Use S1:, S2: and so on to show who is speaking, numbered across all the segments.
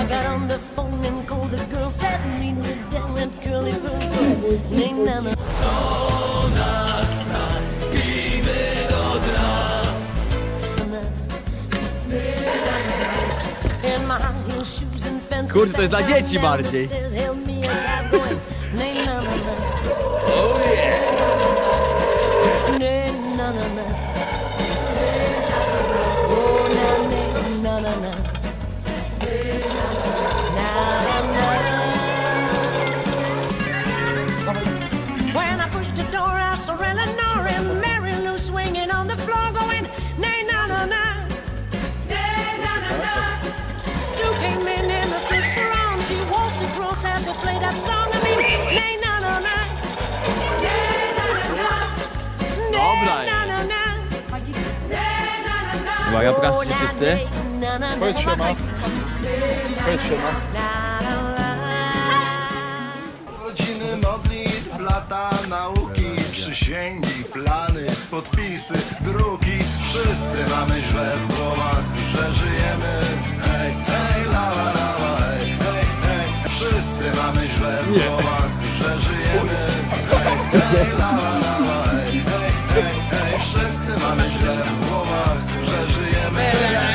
S1: got on the phone and called the girl, said meet me down at Curly Burns.
S2: Kurde, to jest dla dzieci bardziej. Oh yeah.
S1: When I pushed the door, I saw Eleanor and Mary Lou swinging on the floor, going nay na na na, nay na na na. Sue came in a six around. She was too gross as to play that song. I mean, nay na na na, nay na na na,
S2: Dobra.
S1: na na na, nay na na na.
S2: Uwaga, pokażcie wszyscy.
S3: Powiedz siema. Powiedz siema.
S4: Godziny modlitw, lata nauki, przysięgi, plany, podpisy, druki. Wszyscy mamy źle w głowach, że żyjemy. Hej, hej, la la la, hej, hej, hej. Wszyscy mamy źle w głowach, że żyjemy. Hej, hej, la la la, hej, hej, hej, hej. Wszyscy mamy źle w głowach, że żyjemy.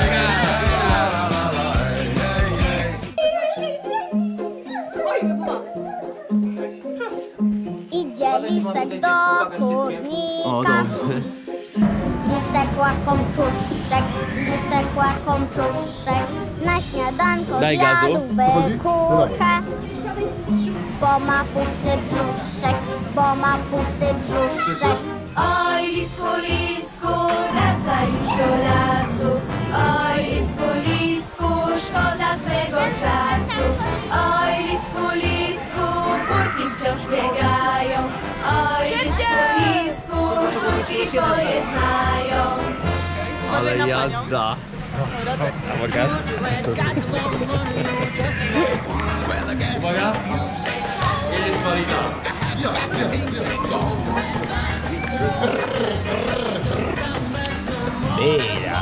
S5: Idzie lisek do kurnika. Lisek łakomczuszek, lisek łakomczuszek. Na śniadanko
S2: Daj gazu.
S5: zjadłby kurkę. Bo ma pusty brzuszek, bo ma pusty brzuszek.
S6: Oj, lisku, lisku, wracaj już do lasu. Oj, lisku, lisku, szkoda twego czasu. Oj, lisku, lisku, kurki wciąż biegają. Oj, lisku, lisku, sztuczki twoje znają.
S2: Ale jazda. Uwaga. Uwaga. Jedziesz Marina. Mira.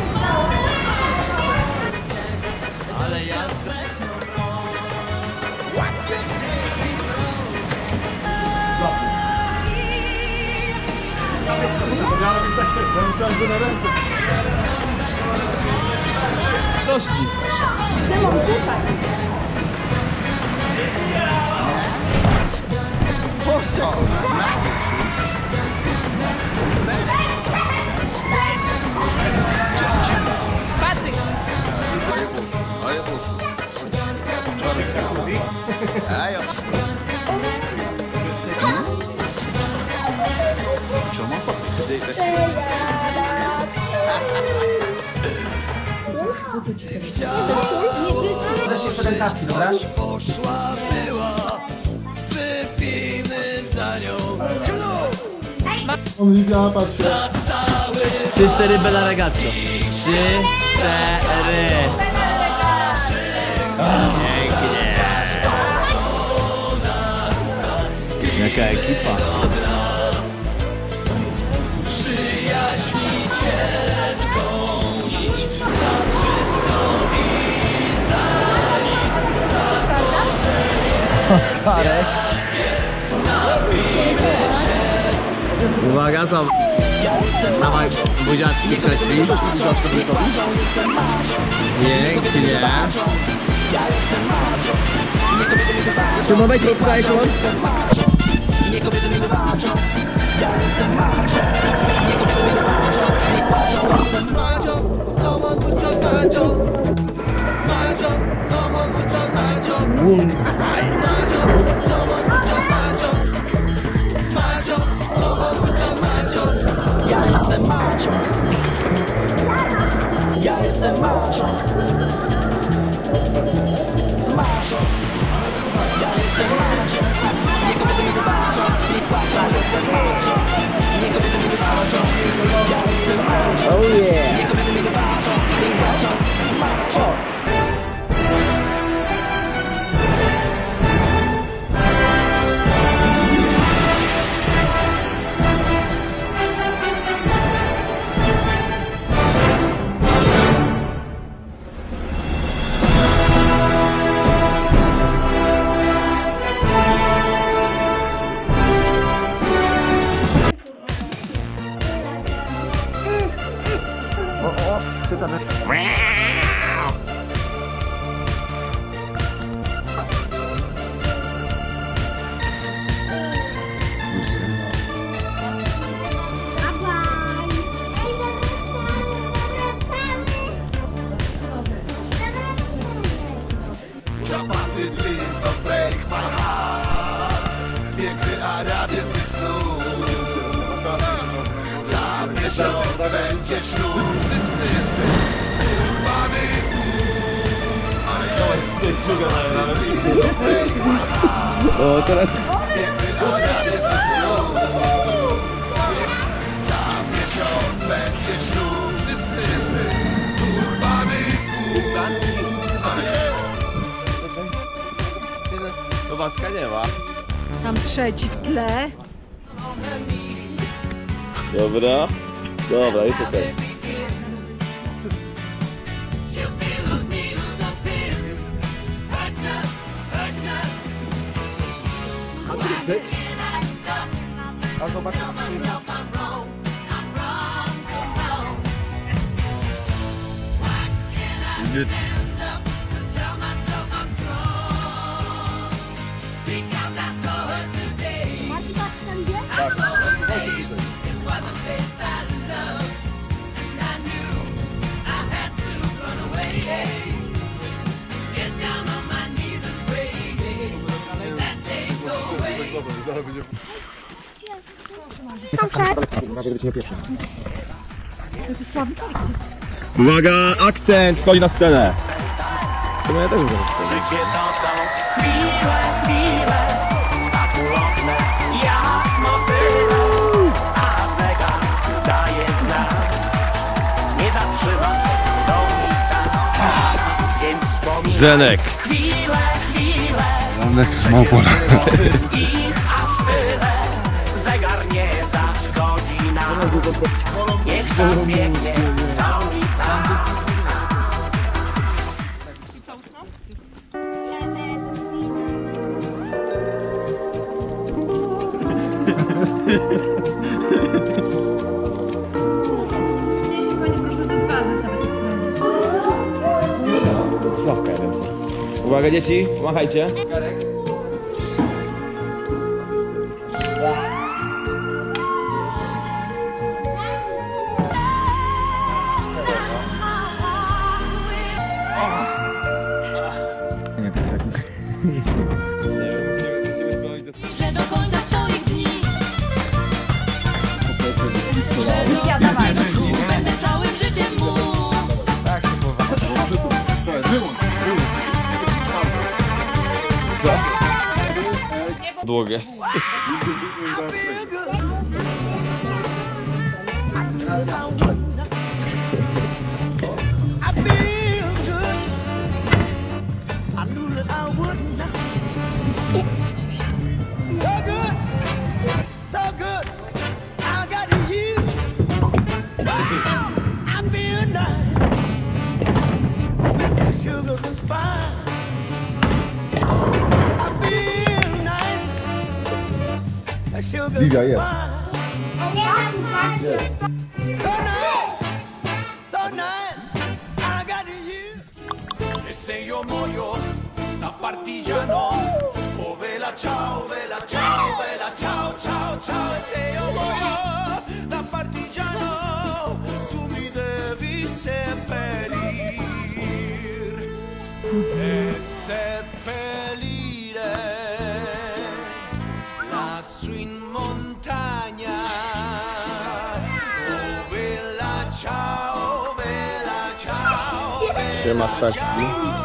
S2: Ale jazda. Doszli.
S6: Patryk!
S7: Weź jeszcze rękawki, dobra?
S4: Poszła była, wypijmy za nią. Za cały
S2: 3-4 bella ragazzo. 3-4. Pięknie. Jaka ekipa.
S4: przyjaźniciel gonić za wszystko i za nic, za to, że jest, napijmy się.
S2: Uwaga, tam. Dawaj, buziaczki prześlij. Pięknie. Tu mamy krótko ikon.
S8: Ja jestem macho. Ja jestem macho. Macho. Ja jestem macho. Nie kobiety mi wybaczą. Nie płacz, ja jestem macho. Nie kobiety mi wybaczą. Ja jestem macho.
S2: Oh yeah.
S8: Nie kobiety mi wybaczą. Nie płacz, macho.
S4: Czapaty, please don't break my heart. Piękny arabieskich snów. Za miesiąc będzie ślub. Wszyscy urwany z
S2: O, teraz...
S4: piękny arabieskich snów. Za miesiąc będzie ślub. Wszyscy urwany z
S2: To Waska nie ma.
S6: Tam trzeci w tle.
S2: Dobra. Dobra, jest okej.
S3: A zobacz,
S2: Uwaga, akcent, wchodzi na scenę. To ja też muszę.
S8: Życie to są chwile, tak ulotne jak motyle, a zegar daje znak, nie zatrzymać do nita, więc wspominaj
S2: Zenek.
S8: chwile,
S3: Zenek z Małpola.
S8: ich aż tyle, zegar nie zaszkodzi nam, niech czas biegnie co mi tam.
S2: Uwaga dzieci, pomachajcie. Nie, to jest tak.
S6: Że do końca swoich dni. Że do oczu będę całym życiem mu.
S2: Długie.
S3: Livia jest.
S4: E se io muoio da partigiano, oh vela ciao, vela ciao, vela ciao, ciao, ciao. E se io muoio da partigiano, tu mi devi seppellir e seppellire lassù in montagna. Oh vela ciao, vela ciao, vela ciao.
S2: Masz taśki.